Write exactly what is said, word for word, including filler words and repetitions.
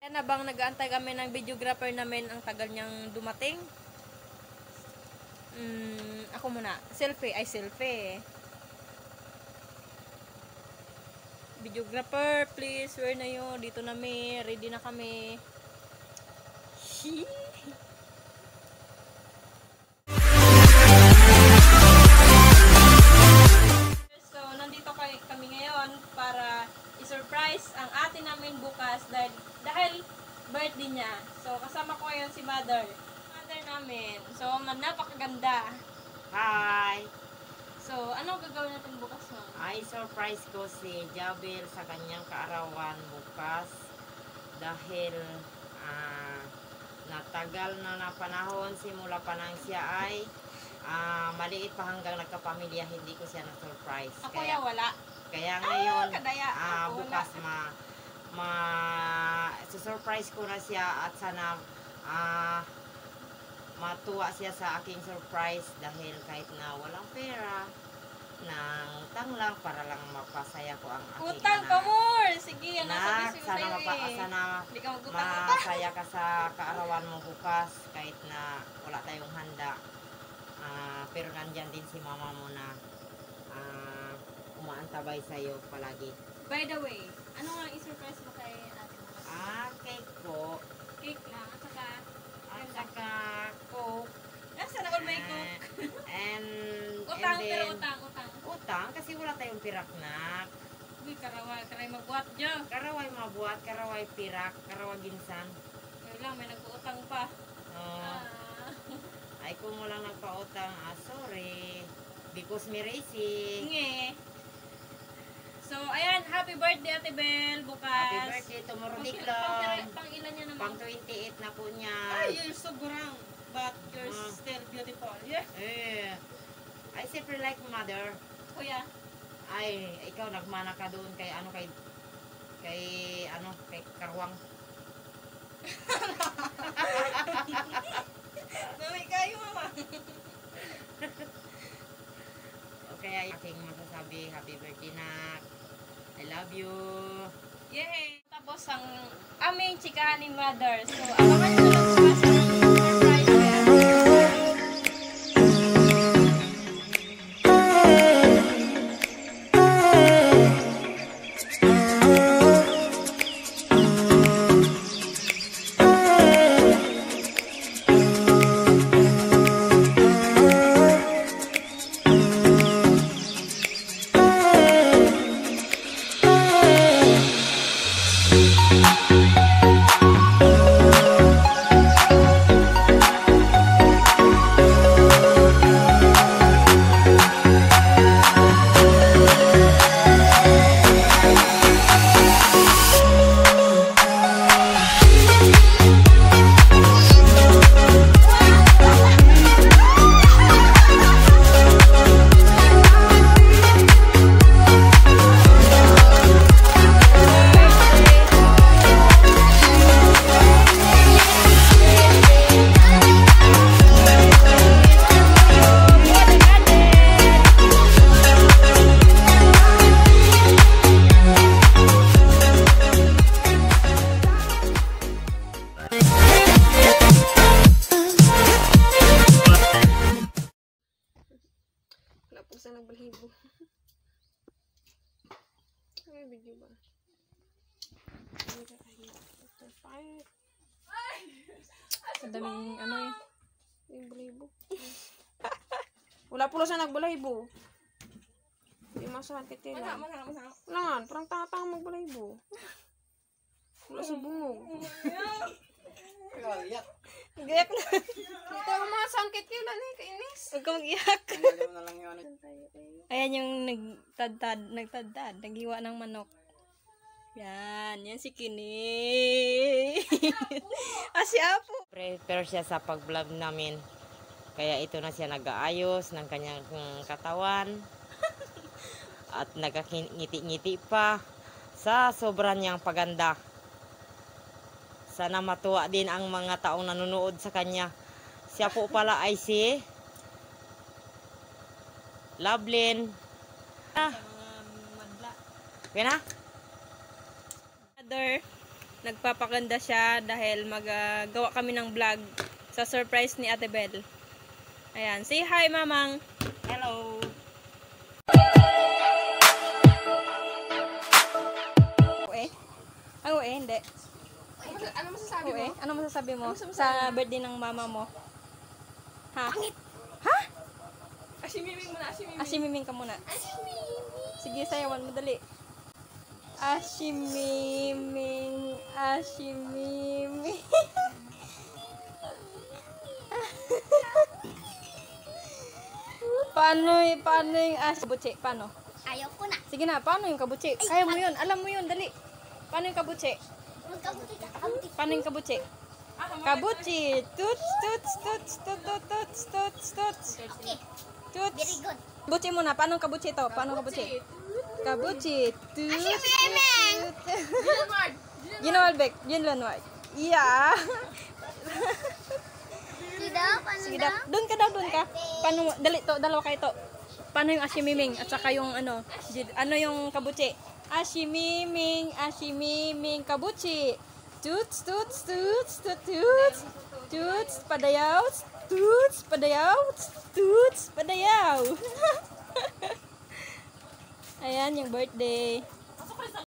Yan, habang nag-aantay kami ng videographer namin, ang tagal niyang dumating. Mm, ako muna. Selfie. Ay, selfie. Videographer, please. Where na yun? Dito na kami. Ready na kami. So, nandito kami ngayon para i-surprise ang ate namin bukas dahil, dahil birthday niya. So, kasama ko ngayon si mother. Mother namin. So, napakaganda. Hi! So, ano gagawin natin bukas, ma'am? Ay, surprise ko si Jabel sa kanyang kaarawan bukas dahil ah, natagal na na panahon simula pa nang siya ay ah, maliit pa hanggang nagkapamilya, hindi ko siya na-surprise. Ako Kaya, ya wala. kaya ngayon, Ah, kadaya. ah, Ako bukas ma, ma surprise ko na siya at sana ah, matuwa siya sa aking surprise dahil kahit na walang pera, nang utang lang para lang mapasaya ko ang aking Utang ka anak. more! Sige, yan ang Nak, sabi ko sana, sa'yo mapa, eh. sana Hindi ka mag-utang-utang. masaya ka sa kaarawan mo bukas kahit na wala tayong handa. Ah, pero nandyan din si mama mo na ah, umaantabay sa'yo palagi. By the way, ano nga i-surprise mo kay ate mo? Ah, cake po. Cake lang, at saka, At saka coke. nasa na all may cook? And, Utang, and pero then, utang, utang. utang kasi wala tayong pirak na. Uy, karawal, karay magbuhat dyan. Karaway mabuhat, karaway pirak, karaway ginsan. Kaya lang, may nag-uutang pa. Oh, Ah. ay kung walang nagpautang, ah, sorry. Because may racing. Nge. So, ayan, happy birthday Ate Bel, bukas. Happy birthday, tomorrow Pang, diklong. pang ilan niya naman? Pang twenty-eight na po niya. Ay, you're so gurang. But you're Ah. still beautiful. Yeah. Eh, I simply like mother. Kuya. Ay, ikaw nagmana ka doon kay ano kay kay ano kay Karwang. Dami kayo, mama. Okay, ay aking masasabi, happy birthday na. I love you. Yay! Tapos ang aming chikahan ni mother. So, abangan nyo lang bukas ang surprise kay Ate. Wala po sa nagbalahibo. Ay, video ba? Ang daming ano eh. Yung balahibo. Wala po sa nagbalahibo. Hindi masakit yun. Wala, wala, wala. Wala nga, parang tanga-tanga magbalahibo. Wala sa bungog. Gayak na. Ito ang mga sangkit yun, ano eh, kainis. Huwag ka mag-iyak. Ayan yung nagtadtad, nagtadtad, nagiwa ng manok. Yan, yan si Kini. Ah, si Apo. Prepare siya sa pag-vlog namin. Kaya ito na siya nag-aayos ng kanyang mm, katawan. At nagkangiti-ngiti pa sa sobrang niyang paganda. Sana matuwa din ang mga taong nanonood sa kanya. Siya po pala ay si Lovelyn. Ah, Madla. kaya na? Mother, nagpapaganda siya dahil magagawa kami ng vlog sa surprise ni Ate Bel. Ayan, say hi, Mamang. Hello. Eh? Ano eh? Hindi. Ano masasabi Oo, mo? eh? Ano masasabi mo sa birthday ng mama mo? Ha? Ha? Asimiming mo na, asimiming. Asimiming ka muna. Asimiming. Sige, sayawan mo dali. Asimiming, asimiming. Paano, y- paano yung as... Kabuchi, paano? Ayaw ko na. Sige na, paano yung kabuchi? Kaya mo yun, alam mo yun, dali. Paano yung kabuchi? Magkabuti ka, kabuti. Paano yung kabuchi? Kabuchi! Tuts, tuts, tuts, tuts, tuts, tuts, tuts, Okay, tuts. very good. Kabuchi muna, paano kabuchi to? Paano kabuchi? Kabuchi! Tuts, Asimiming! tuts. Ginawalbek, yun lang wag. Yeah. Sige daw, paano Sige daw? daw. Doon ka daw, doon ka. Paano, dali to, dalawa kayo to. Paano yung asimiming at saka yung ano, jid- ano yung kabuchi? Asimiming, asimiming, kabuchi. Tuts, tuts, tuts, tuts, tuts. Tuts, padayaw, tuts, padayaw, tuts, padayaw. Ayan yung birthday.